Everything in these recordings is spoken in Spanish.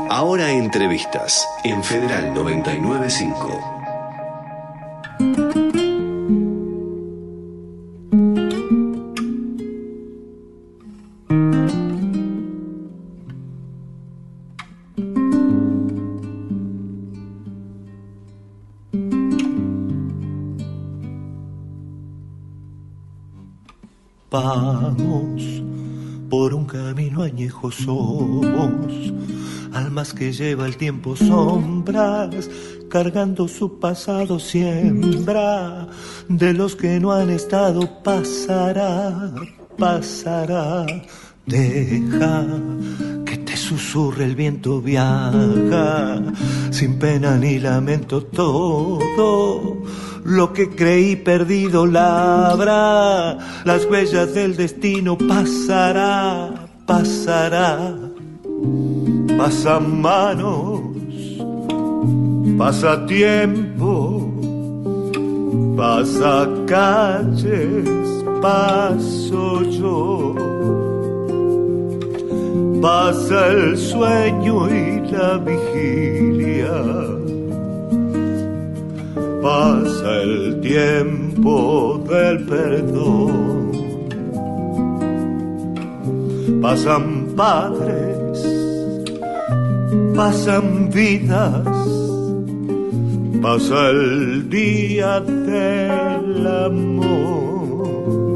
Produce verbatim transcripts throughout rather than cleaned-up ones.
Ahora entrevistas en Federal noventa y nueve punto cinco. Vamos por un camino añejo, somos almas que lleva el tiempo sombras, cargando su pasado siembra, de los que no han estado pasará, pasará, deja que te susurre el viento, viaja, sin pena ni lamento todo. Lo que creí perdido labra, las huellas del destino pasará, pasará. Pasan manos, pasa tiempo, pasa calles, paso yo. Pasa el sueño y la vigilia. Pasa el tiempo del perdón. Pasan padres, pasan vidas. Pasa el día del amor.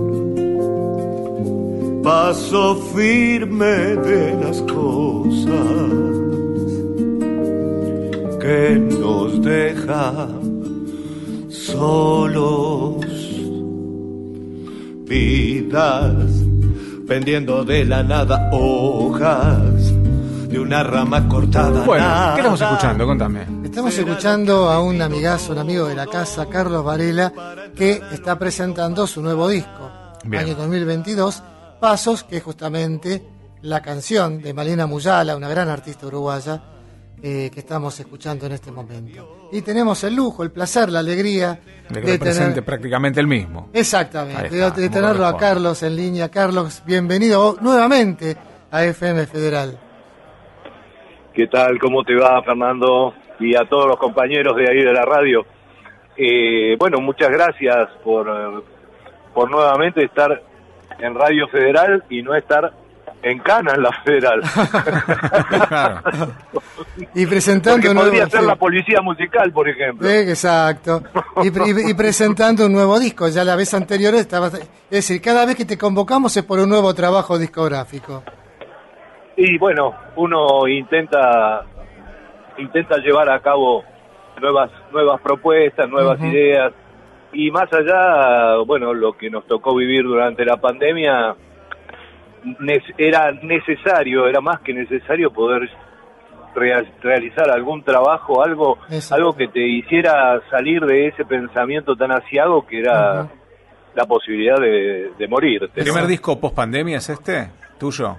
Paso firme de las cosas que nos dejan solos, vidas pendiendo de la nada, hojas de una rama cortada. Bueno, nada. ¿qué estamos escuchando? Contame. Estamos escuchando a un amigazo, un amigo de la casa, Carlos Varela, que está presentando su nuevo disco, Bien. año dos mil veintidós, Pasos, que es justamente la canción de Malena Muyala, una gran artista uruguaya, eh, que estamos escuchando en este momento. Y tenemos el lujo, el placer, la alegría De que de lo presente tener... prácticamente el mismo. Exactamente, Ahí está, de, de como tenerlo a corresponde. Carlos en línea. Carlos, bienvenido nuevamente a F M Federal. ¿Qué tal? ¿Cómo te va, Fernando? Y a todos los compañeros de ahí de la radio. Eh, bueno, muchas gracias por, eh, por nuevamente estar en Radio Federal y no estar en Cana en la Federal. Claro. Y presentando Porque un podría nuevo... ser sí. la policía musical, por ejemplo. Sí, exacto. Y, y- y presentando un nuevo disco. Ya la vez anterior estaba... Es decir, cada vez que te convocamos es por un nuevo trabajo discográfico. Y bueno, uno intenta intenta llevar a cabo nuevas nuevas propuestas, nuevas Ujú. ideas, y más allá, bueno, lo que nos tocó vivir durante la pandemia, ne- era necesario, era más que necesario poder rea- realizar algún trabajo, algo Exacto. algo que te hiciera salir de ese pensamiento tan aciago que era Ujú. la posibilidad de, de morir. ¿El primer disco post pandemia es este? ¿Tuyo?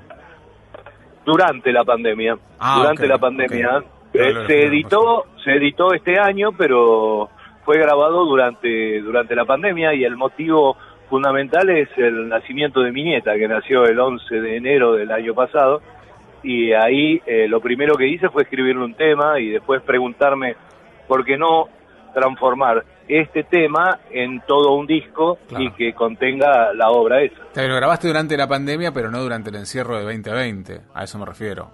Durante la pandemia, Ah, durante ok, la pandemia, ok. eh, Claro, claro, se claro, editó, se editó este año, pero fue grabado durante durante la pandemia, y el motivo fundamental es el nacimiento de mi nieta, que nació el once de enero del año pasado, y ahí eh, lo primero que hice fue escribirle un tema y después preguntarme por qué no transformar este tema en todo un disco, Claro. y que contenga la obra esa. Te lo grabaste durante la pandemia, pero no durante el encierro de veinte veinte. A eso me refiero.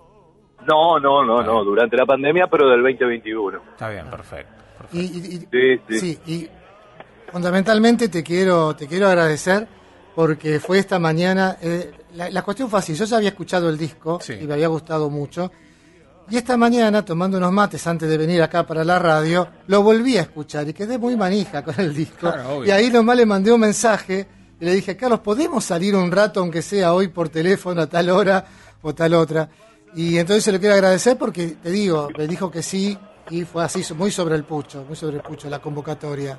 No, no, no, Está no, bien. durante la pandemia, pero del veinte veintiuno. Está bien, perfecto. perfecto. Y, y- y- Sí, sí. sí, y fundamentalmente te quiero, te quiero agradecer porque fue esta mañana... eh, la, la cuestión fue así, yo ya había escuchado el disco Sí. y me había gustado mucho. Y esta mañana, tomando unos mates antes de venir acá para la radio, lo volví a escuchar y quedé muy manija con el disco. Claro, obvio. Y ahí nomás le mandé un mensaje y le dije, Carlos, ¿podemos salir un rato, aunque sea hoy por teléfono a tal hora o tal otra? Y entonces se lo quiero agradecer porque, te digo, me dijo que sí y fue así, muy sobre el pucho, muy sobre el pucho la convocatoria.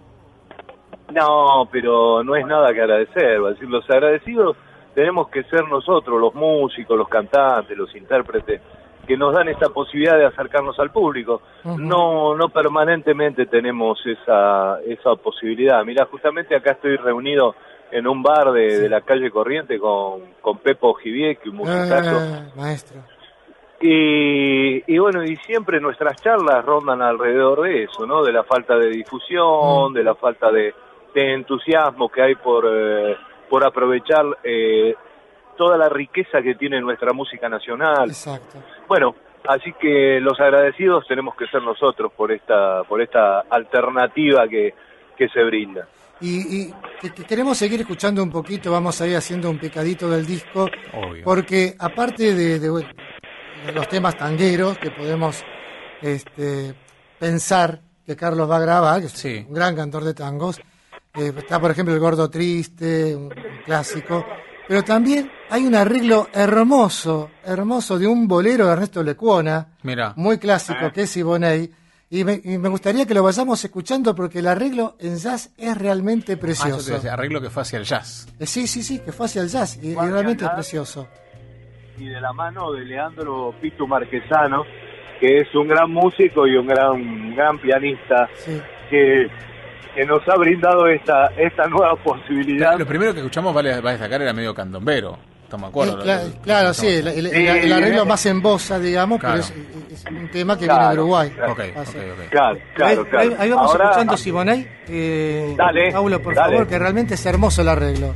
No, pero no es nada que agradecer. Va a decir, los agradecidos tenemos que ser nosotros, los músicos, los cantantes, los intérpretes, que nos dan esta posibilidad de acercarnos al público. Ujú. No, no permanentemente tenemos esa esa posibilidad. Mirá, justamente acá estoy reunido en un bar de, Sí. de la calle Corriente con, con Pepo Giviec, un musicazo. Ah, maestro. Y, y bueno, y siempre nuestras charlas rondan alrededor de eso, ¿no? De la falta de difusión, mm. de la falta de, de entusiasmo que hay por, eh, por aprovechar eh, toda la riqueza que tiene nuestra música nacional. Exacto. Bueno, así que los agradecidos tenemos que ser nosotros por esta, por esta alternativa que, que se brinda. Y, y que, que queremos seguir escuchando un poquito, vamos a ir haciendo un picadito del disco, obvio, porque aparte de, de, de los temas tangueros que podemos este, pensar que Carlos va a grabar, que es sí. un gran cantor de tangos, eh, está por ejemplo El Gordo Triste, un, un clásico, pero también hay un arreglo hermoso, hermoso de un bolero de Ernesto Lecuona, Mirá. muy clásico, que es Siboney. Y me, y me gustaría que lo vayamos escuchando porque el arreglo en jazz es realmente precioso. Ah, yo te decía, arreglo que fue hacia el jazz. Eh, sí, sí, sí, que fue hacia el jazz y, y realmente es precioso. Y de la mano de Leandro Pitu Marquesano, que es un gran músico y un gran gran pianista, sí. que, que nos ha brindado esta esta nueva posibilidad. Lo primero que escuchamos, vale, va a destacar, era medio candombero. Me acuerdo, eh, claro, claro sí, el, el, el, el arreglo más en bossa, digamos, claro. pero es, es un tema que claro, viene de Uruguay. Claro, okay, okay, okay. claro, claro, claro. Ahí, ahí vamos Ahora, escuchando Siboney. Eh, dale, Paulo, por dale. favor, que realmente es hermoso el arreglo.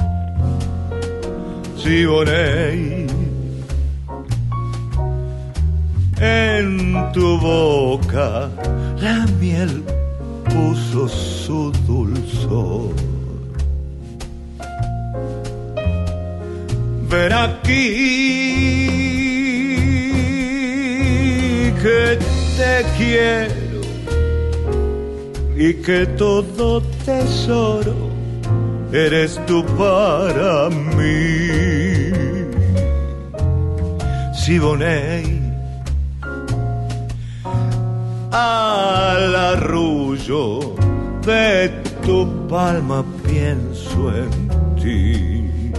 Siboney, en tu boca la miel puso su dulzor. Ven aquí que te quiero y que todo tesoro eres tú para mí. Siboney, al arrullo de tu palma pienso en ti.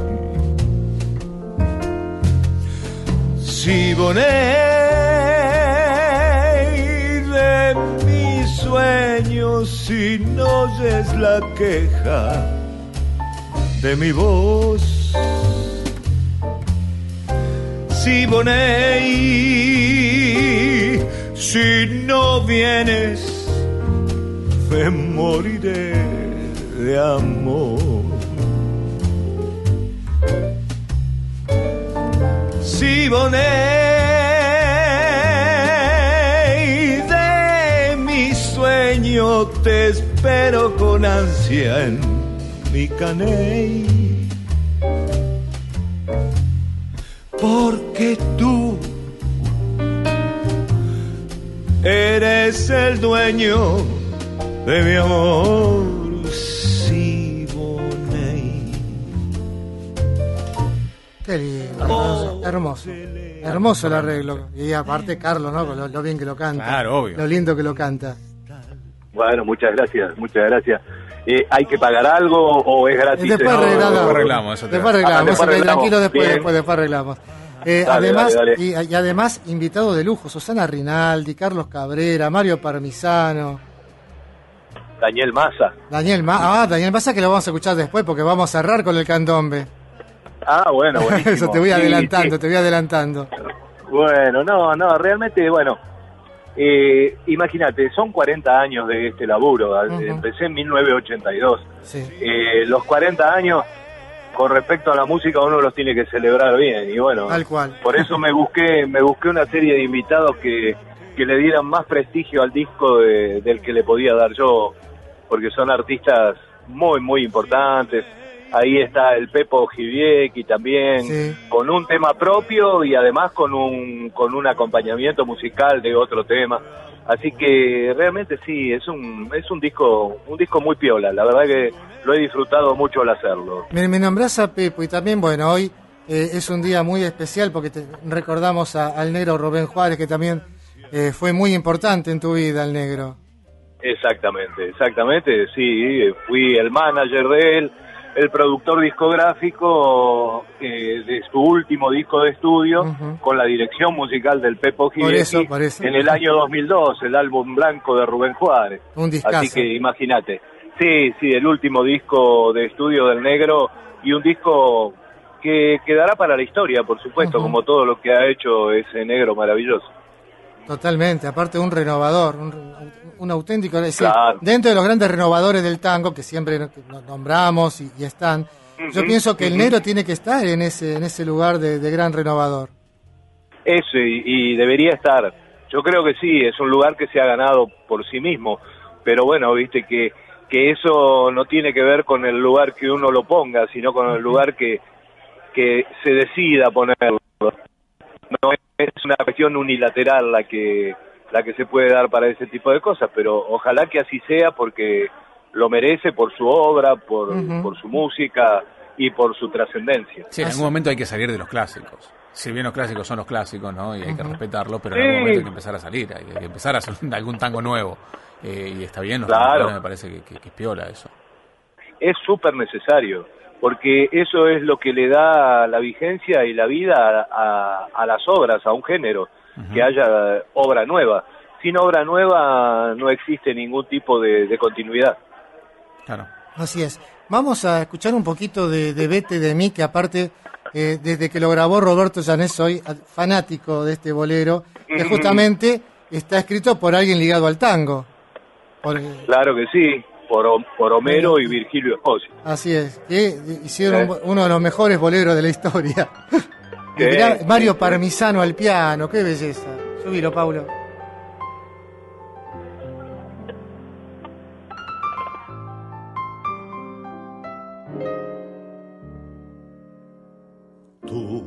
Siboney, de mis sueños, si no oyes la queja de mi voz. Siboney, si no vienes, me moriré de amor. Siboney, de mi sueño te espero con ansia en mi caney, porque tú eres el dueño de mi amor. Qué lindo, oh, hermoso, hermoso el arreglo. Y aparte Carlos, ¿no? Lo, lo bien que lo canta. Claro, obvio. Lo lindo que lo canta. Bueno, muchas gracias, muchas gracias. Eh, ¿Hay que pagar algo o es gratis? Después no, arreglamos. Después arreglamos, eso después arreglamos, ah, después arreglamos. Tranquilo, después, después, después arreglamos. Eh, dale, además, dale, dale. Y, y además, invitado de lujo, Susana Rinaldi, Carlos Cabrera, Mario Parmisano. Daniel Massa. Daniel Massa, ah, Daniel Massa que lo vamos a escuchar después porque vamos a cerrar con el candombe. Ah, bueno, buenísimo. Eso te voy adelantando, sí, sí. te voy adelantando. Bueno, no, no, realmente, bueno, eh, imagínate, son cuarenta años de este laburo, uh-huh. Empecé en mil novecientos ochenta y dos. Sí. Eh, los cuarenta años, con respecto a la música, uno los tiene que celebrar bien, y bueno, tal cual. Por eso me busqué, me busqué una serie de invitados que, que le dieran más prestigio al disco de, del que le podía dar yo, porque son artistas muy, muy importantes. Ahí está el Pepo Giviecki también, sí. Con un tema propio y además con un con un acompañamiento musical de otro tema. Así que realmente sí, es un es un disco un disco muy piola. La verdad que lo he disfrutado mucho al hacerlo. Me, me nombrás a Pepo y también, bueno, hoy eh, es un día muy especial porque te, recordamos a, al negro Rubén Juárez, que también eh, fue muy importante en tu vida, el negro. Exactamente, exactamente, sí, fui el manager de él, el productor discográfico eh, de su último disco de estudio, uh-huh. Con la dirección musical del Pepo Giviecki en el año dos mil dos, el álbum blanco de Rubén Juárez. Un discazo. Así que imagínate. Sí, sí, el último disco de estudio del negro y un disco que quedará para la historia, por supuesto, uh-huh. como todo lo que ha hecho ese negro maravilloso. Totalmente, aparte un renovador, un, un auténtico, es decir, claro. dentro de los grandes renovadores del tango, que siempre nos nombramos y, y están, uh-huh. yo pienso que uh-huh. el negro tiene que estar en ese en ese lugar de, de gran renovador. Eso, y, y debería estar. Yo creo que sí, es un lugar que se ha ganado por sí mismo, pero bueno, viste que, que eso no tiene que ver con el lugar que uno lo ponga, sino con el lugar que, que se decida ponerlo. No es una cuestión unilateral la que la que se puede dar para ese tipo de cosas, pero ojalá que así sea porque lo merece por su obra, por, uh-huh. por su música y por su trascendencia. Sí, en algún momento hay que salir de los clásicos. Si bien los clásicos son los clásicos, ¿no? Y hay uh-huh. que respetarlos, pero en sí. algún momento hay que empezar a salir, hay que empezar a hacer algún tango nuevo. Eh, y está bien, los claro. me parece que, que, que es piola eso. Es súper necesario, porque eso es lo que le da la vigencia y la vida a, a, a las obras, a un género, uh-huh. que haya obra nueva. Sin obra nueva no existe ningún tipo de, de continuidad. Claro. Así es. Vamos a escuchar un poquito de, de Vete de mí, que aparte, eh, desde que lo grabó Roberto Llanes, soy fanático de este bolero, que justamente está escrito por alguien ligado al tango. Por, claro que sí. Por, por Homero y Virgilio Espósito. Así es, que hicieron ¿Eh? uno de los mejores boleros de la historia. Mirá, Mario Parmisano al piano, qué belleza. Subilo, Paulo. Tú,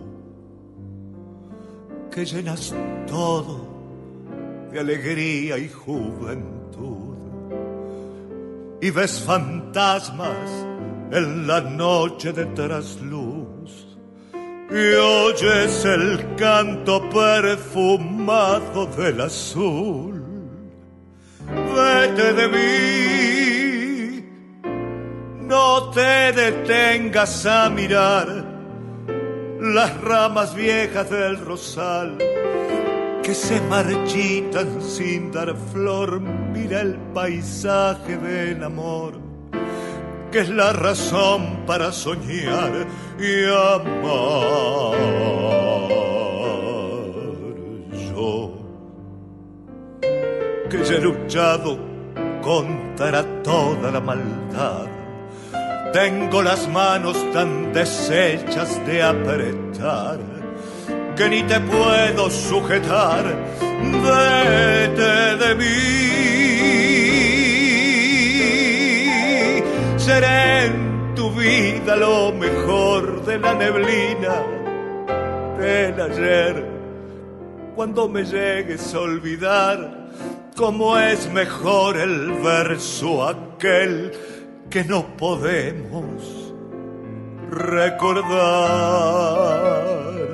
que llenas todo de alegría y juventud, y ves fantasmas en la noche de trasluz, y oyes el canto perfumado del azul. Vete de mí, no te detengas a mirar las ramas viejas del rosal que se marchitan sin dar flor. Mira el paisaje del amor, que es la razón para soñar y amar. Yo, que ya he luchado contra toda la maldad, tengo las manos tan deshechas de apretar que ni te puedo sujetar. Vete de mí, seré en tu vida lo mejor de la neblina del ayer. Cuando me llegues a olvidar, cómo es mejor el verso aquel que no podemos recordar.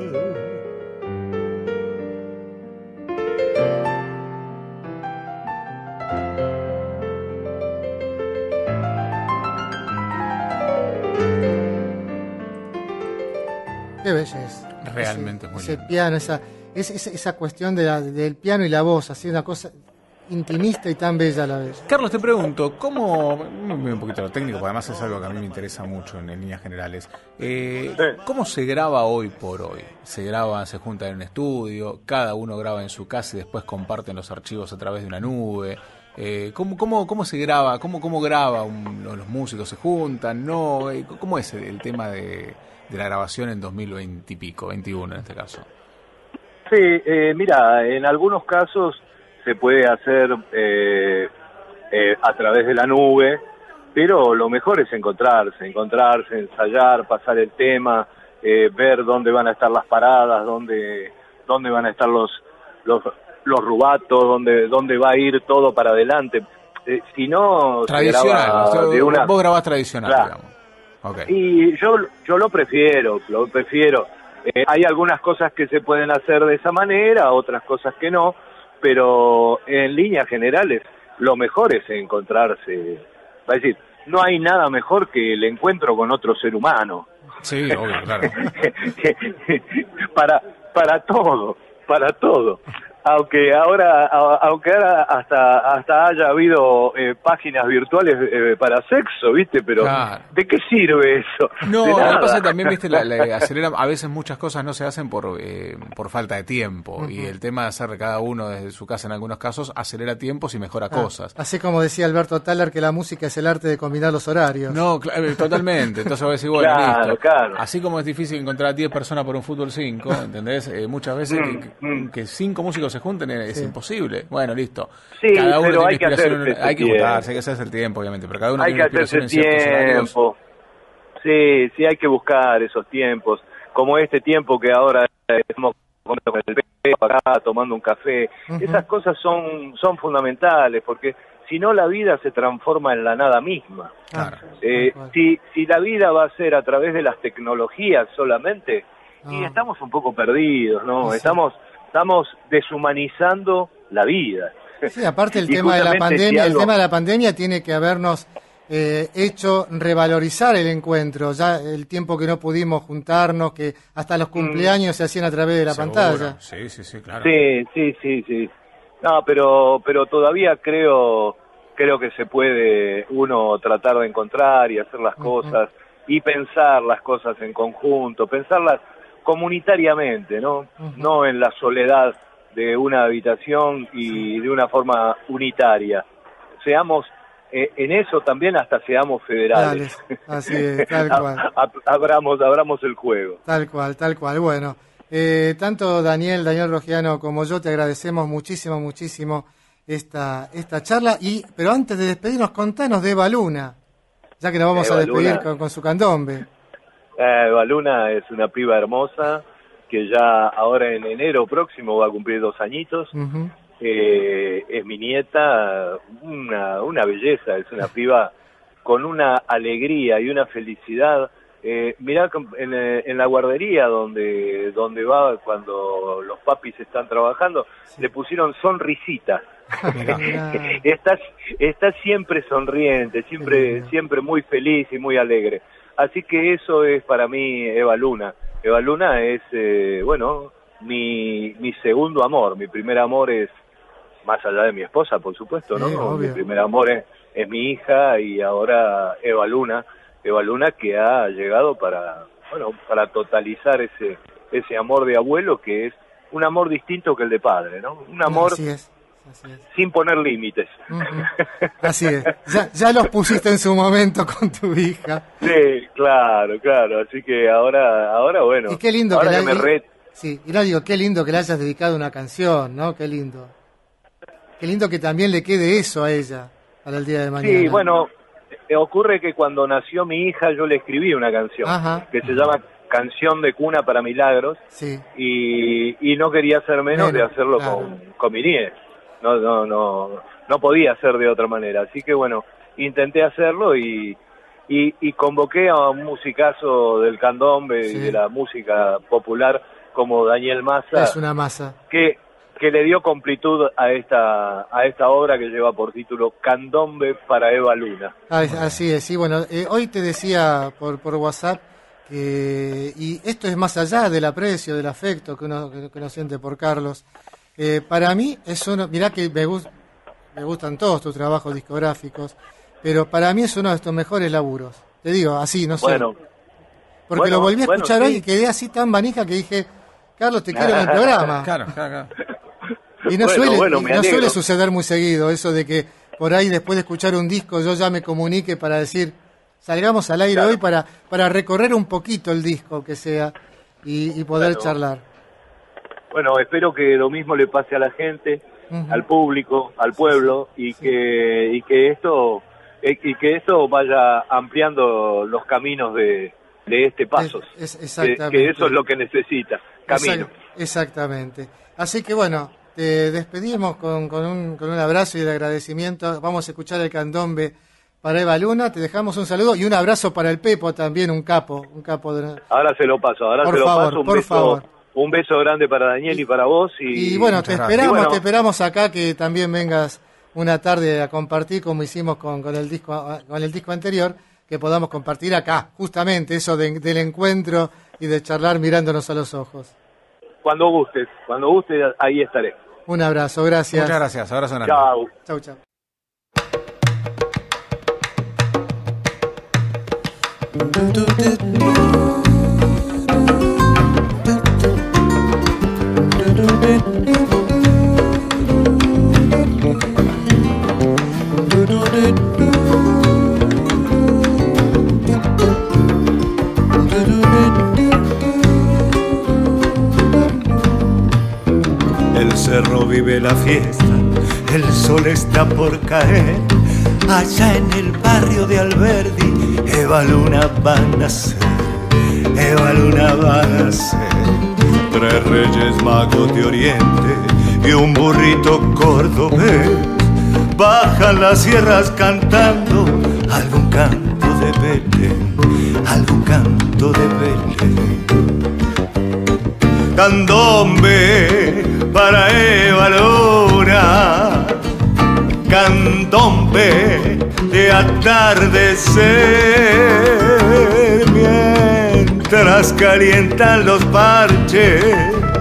Qué belleza. Realmente ese, muy ese lindo. piano, esa, esa, esa cuestión de la, del piano y la voz, así una cosa intimista y tan bella a la vez. Carlos, te pregunto, ¿cómo, me voy un poquito a lo técnico, porque además es algo que a mí me interesa mucho en, en líneas generales, eh, ¿cómo se graba hoy por hoy? ¿Se graba, se junta en un estudio, cada uno graba en su casa y después comparten los archivos a través de una nube? Eh, ¿cómo, cómo, ¿Cómo se graba? ¿Cómo, cómo graba un, los músicos? ¿Se juntan? ¿No? ¿Cómo es el, el tema de, de la grabación en dos mil veinte y pico, veintiuno en este caso? Sí, eh, mira, en algunos casos se puede hacer eh, eh, a través de la nube, pero lo mejor es encontrarse, encontrarse, ensayar, pasar el tema, eh, ver dónde van a estar las paradas, dónde, dónde van a estar los, los, los rubatos, dónde, dónde va a ir todo para adelante. Eh, si no, tradicional, se graba de una... vos grabás tradicional, claro. Digamos. Okay. Y yo, yo lo prefiero, lo prefiero. Eh, hay algunas cosas que se pueden hacer de esa manera, otras cosas que no, pero en líneas generales lo mejor es encontrarse. Va a decir, no hay nada mejor que el encuentro con otro ser humano. Sí, obvio, claro. para, para todo, para todo. Aunque ahora, a, aunque ahora hasta hasta haya habido eh, páginas virtuales eh, para sexo, ¿viste? Pero Claro. ¿de qué sirve eso? No, De lo que nada. pasa es que también, viste, la, la acelera, a veces muchas cosas no se hacen por eh, por falta de tiempo, Ujú. y el tema de hacer cada uno desde su casa en algunos casos acelera tiempos y mejora Ah, cosas. Así como decía Alberto Thaler, que la música es el arte de combinar los horarios. No, cl- eh, totalmente. Entonces voy a decir, bueno, Claro, listo. claro. Así como es difícil encontrar a diez personas por un fútbol cinco, ¿entendés? Eh, muchas veces Mm, que, mm. que cinco músicos se junten es Sí. imposible. Bueno, listo. Sí, cada uno pero tiene hay que inspiración. hacerse en- ese hay que tiempo. juntarse, hay que hacerse el tiempo, obviamente. Pero cada uno Hay tiene que inspiración hacerse en ciertos horarios. tiempo. Sí, sí, hay que buscar esos tiempos. Como este tiempo que ahora estamos comiendo con el pedo acá, tomando un café. Ujú. Esas cosas son, son fundamentales, porque si no la vida se transforma en la nada misma. Claro. Eh, Tal cual. si, si la vida va a ser a través de las tecnologías solamente, y No. estamos un poco perdidos, ¿no? Sí, sí. Estamos, estamos deshumanizando la vida. Sí, aparte el Y tema de la justamente si pandemia, algo- el tema de la pandemia tiene que habernos eh, hecho revalorizar el encuentro, ya el tiempo que no pudimos juntarnos, que hasta los cumpleaños se hacían a través de la Seguro. pantalla. Sí, sí, sí, claro. Sí, sí, sí, sí. No, pero, pero todavía creo, creo que se puede uno tratar de encontrar y hacer las Ujú. cosas y pensar las cosas en conjunto, pensarlas comunitariamente, ¿no? Ujú. No en la soledad de una habitación y de una forma unitaria. Seamos, eh, en eso también hasta seamos federales. Dale, así es, tal cual. Ab- abramos, abramos el juego. Tal cual, tal cual. Bueno, eh, tanto Daniel, Daniel Rogiano como yo te agradecemos muchísimo, muchísimo esta, esta charla. Y pero antes de despedirnos, contanos de Eva Luna, ya que nos vamos Eva a despedir Luna. con, con su candombe. Eh, Eva Luna es una piba hermosa que ya ahora en enero próximo va a cumplir dos añitos. Ujú. Eh, es mi nieta, una, una belleza, es una piba con una alegría y una felicidad. Eh, mirá, en, eh, en la guardería donde, donde va cuando los papis están trabajando, le pusieron sonrisita. Mirá. está, está siempre sonriente, siempre, lindo. siempre muy feliz y muy alegre. Así que eso es para mí Eva Luna. Eva Luna es, eh, bueno, mi, mi segundo amor. Mi primer amor es, más allá de mi esposa, por supuesto, ¿no? Sí, Mi obvio. primer amor es, es mi hija y ahora Eva Luna. Eva Luna que ha llegado para, bueno, para totalizar ese, ese amor de abuelo que es un amor distinto que el de padre, ¿no? Un amor Así es, así es. sin poner límites. Ujú. Así es. Ya, ya los pusiste en su momento con tu hija. Sí, claro, claro. Así que ahora, ahora bueno. Y qué lindo ahora que, que la, me re- sí, y no digo, qué lindo que le hayas dedicado una canción, ¿no? Qué lindo. Qué lindo que también le quede eso a ella para el día de mañana. Sí, bueno, eh, ocurre que cuando nació mi hija yo le escribí una canción Ajá. que se llama Canción de Cuna para Milagros Sí. y, y no quería hacer menos Menos, de hacerlo claro. con, con mi nieta. No, no, no, no podía hacer de otra manera. Así que bueno, intenté hacerlo y, y, y convoqué a un musicazo del candombe Sí. y de la música popular como Daniel Massa. Es una masa. que que le dio completud a esta a esta obra que lleva por título Candombe para Eva Luna. Ah, es- así es, sí, bueno, eh, hoy te decía por, por WhatsApp que, y esto es más allá del aprecio, del afecto que uno, que, que uno siente por Carlos, eh, para mí es uno, mirá que me, gus- me gustan todos tus trabajos discográficos, pero para mí es uno de estos mejores laburos, te digo, así, no sé, Bueno, porque bueno, lo volví a bueno, escuchar sí. hoy y quedé así tan manija que dije, Carlos, te quiero en el programa. Claro, claro, claro. Y no, Bueno, suele, bueno, y me no alegro. suele suceder muy seguido eso de que por ahí después de escuchar un disco yo ya me comunique para decir, salgamos al aire Claro. hoy para, para recorrer un poquito el disco que sea y, y poder Claro. charlar. Bueno, espero que lo mismo le pase a la gente, Ujú. al público, al pueblo y sí. que y que esto eh, y que esto vaya ampliando los caminos de, de este paso. Es- es que, exactamente. que eso es lo que necesita, camino. Exact- Exactamente. Así que bueno, te despedimos con, con, un, con un abrazo y de agradecimiento. Vamos a escuchar el candombe para Eva Luna. Te dejamos un saludo y un abrazo para el Pepo también, un capo, un capo de... Ahora se lo paso, ahora Por se lo favor, paso. Un por beso, favor. un beso grande para Daniel y, para vos. Y, Y bueno, te muchas gracias. esperamos, Y bueno, te esperamos acá que también vengas una tarde a compartir como hicimos con, con el disco con el disco anterior, que podamos compartir acá, justamente eso de- del encuentro y de charlar mirándonos a los ojos. Cuando gustes, cuando gustes, ahí estaré. Un abrazo, gracias. Muchas gracias, abrazo enorme. Chau. Chau, chau. El cerro vive la fiesta, el sol está por caer. Allá en el barrio de Alberdi, Eva Luna va a nacer, Eva Luna va a nacer. Tres reyes magos de Oriente y un burrito cordobés bajan las sierras cantando algún canto de Belén, algún canto de Belén. Candombe para Eva Luna, candombe de atardecer, mientras calientan los parches,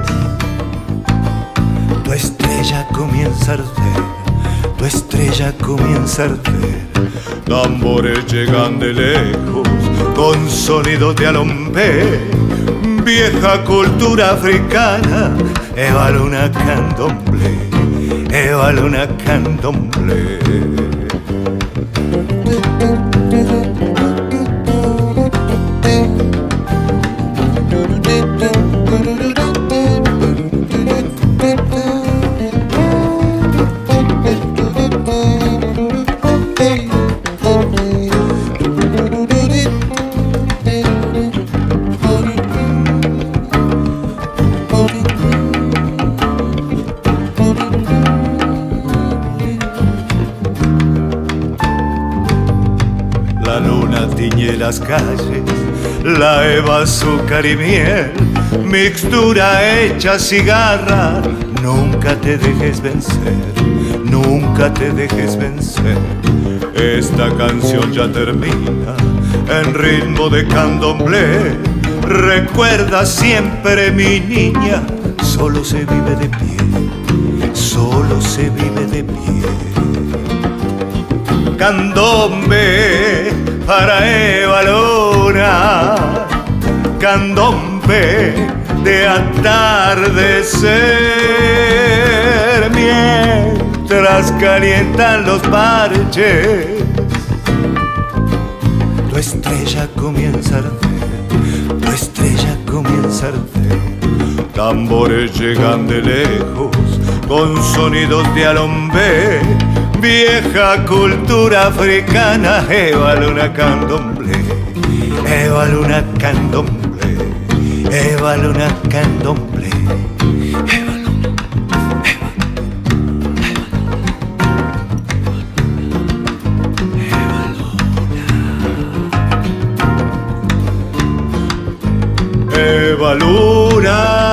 tu estrella comienza a arder, tu estrella comienza a arder. Tambores llegan de lejos con sonidos de alombé, vieja cultura africana, Eva Luna candomblé, Eva Luna candomblé. Las calles, la Eva azúcar y miel, mixtura hecha cigarra. Nunca te dejes vencer, nunca te dejes vencer. Esta canción ya termina en ritmo de candomblé. Recuerda siempre, mi niña, solo se vive de pie, solo se vive de pie. Candombe para Eva Luna, candombe de atardecer, mientras calientan los parches, tu estrella comienza a arder, tu estrella comienza a arder. Tambores llegan de lejos con sonidos de alombé, vieja cultura africana, Eva Luna candomblé, Eva Luna candomblé, Eva Luna candomblé, Eva Luna, Eva, Eva Luna, Eva Luna.